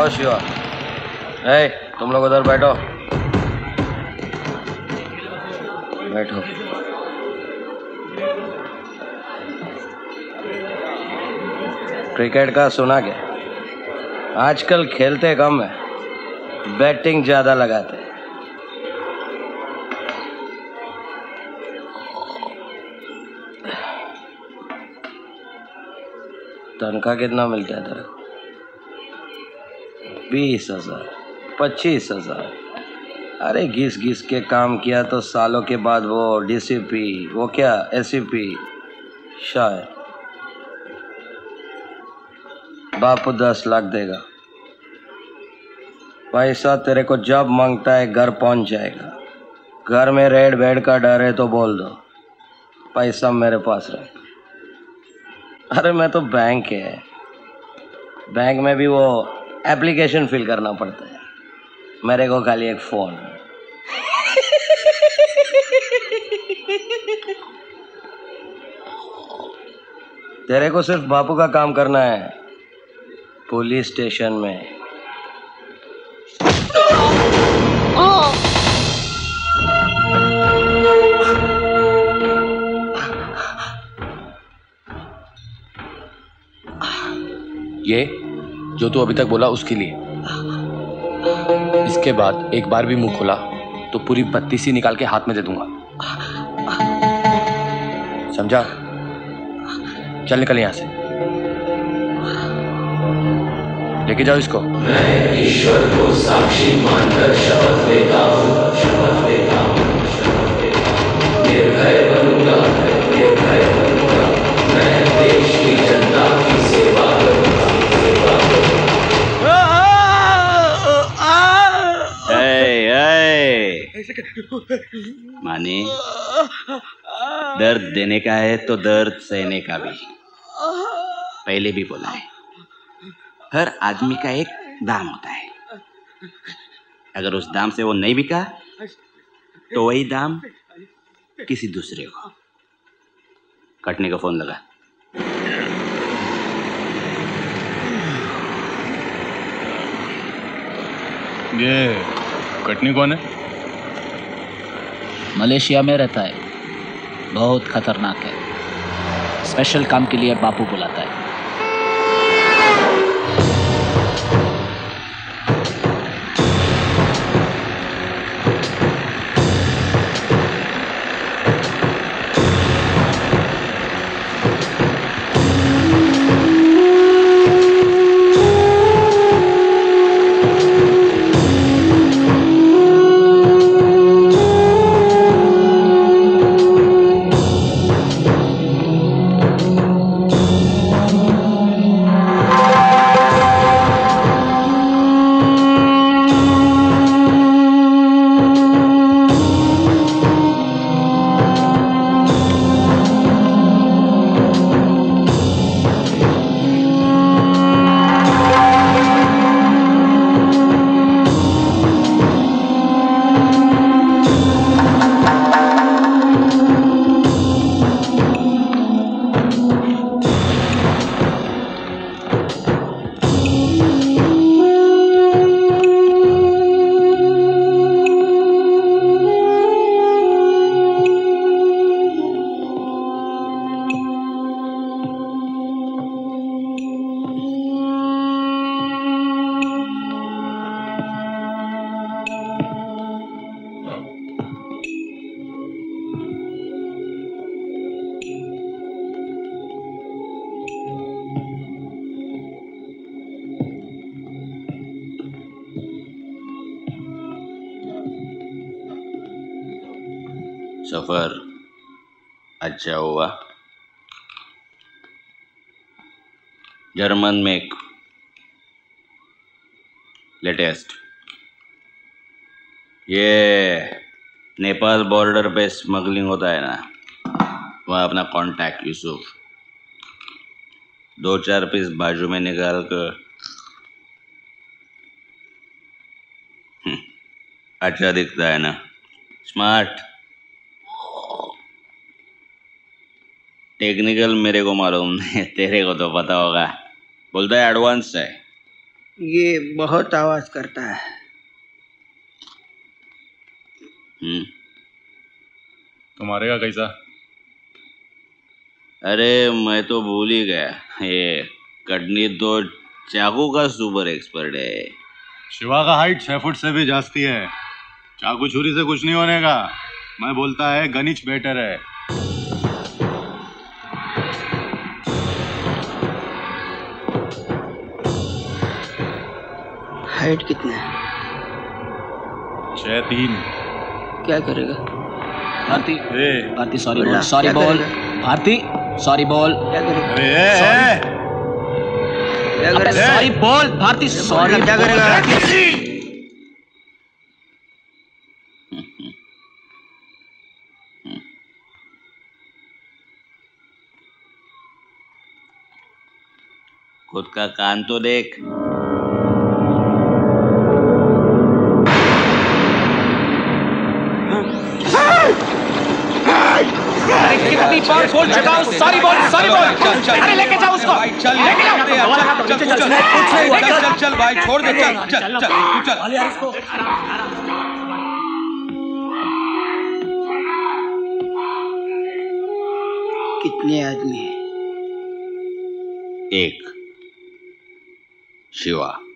बैठो शिवा। ए, तुम लोग उधर बैठो। बैठो। क्रिकेट का सुना क्या? आजकल खेलते कम है, बैटिंग ज्यादा लगाते हैं। तनख्वाह कितना मिलता है तेरे को? 20,000, 25,000। अरे घिस घिस के काम किया तो सालों के बाद वो डीसीपी, वो क्या एसीपी, शायद बापू 10 लाख देगा। पैसा तेरे को जब मांगता है घर पहुंच जाएगा। घर में रेड बेड का डर है तो बोल दो, पैसा मेरे पास रहे। अरे मैं तो बैंक है, बैंक में भी वो एप्लीकेशन फिल करना पड़ता है, मेरे को खाली एक फोन। तेरे को सिर्फ बापू का काम करना है पुलिस स्टेशन में। ये जो तू अभी तक बोला उसके लिए, इसके बाद एक बार भी मुंह खोला तो पूरी 32 निकाल के हाथ में दे दूंगा, समझा? चल निकल यहां से, लेके जाओ इसको। मैं ईश्वर को साक्षी मानकर शपथ लेता हूँ, निर्भय बनूंगा, मैं देश की जनता की सेवा करूंगा। माने दर्द देने का है तो दर्द सहने का भी। पहले भी बोला है, हर आदमी का एक दाम होता है। अगर उस दाम से वो नहीं बिका तो वही दाम किसी दूसरे को। कटने का फोन लगा। ये कटनी कौन है? मलेशिया में रहता है, बहुत खतरनाक है। स्पेशल काम के लिए बापू बुलाता है। सफर अच्छा हुआ। German make latest. ये नेपाल बॉर्डर पे स्मगलिंग होता है ना, वहाँ अपना कांटेक्ट यूसुफ 2-4 पीस बाजू में निकाल कर अच्छा दिखता है ना, स्मार्ट। टेक्निकल मेरे को मालूम नहीं, तेरे को तो पता होगा। बोलता है एडवांस है, ये बहुत आवाज करता है। तुम्हारे का कैसा? अरे मैं तो भूल ही गया, ये कटनी तो चाकू का सुपर एक्सपर्ट है। शिवा का हाइट 6 फुट से भी जास्ती है। चाकू छुरी से कुछ नहीं होने का। मैं बोलता है गणिच बेटर है। हाइट कितना है? 6'3". क्या करेगा? भारती, ए, भारती सॉरी बोला, बोल, सॉरी क्या बोल, करेगा? भारती सॉरी बोल, क्या करेगा? अरे ए, क्या अबे करेगा? सॉरी बोल, भारती सॉरी क्या बोल। करेगा? खुद का कान तो देख। कितनी बार बोल चुका हूँ सॉरी बोल, सॉरी बोल। अरे लेके जाओ उसको, लेके जाओ। चल भाई, छोड़ दे, चल। कितने आदमी हैं? एक शिवा।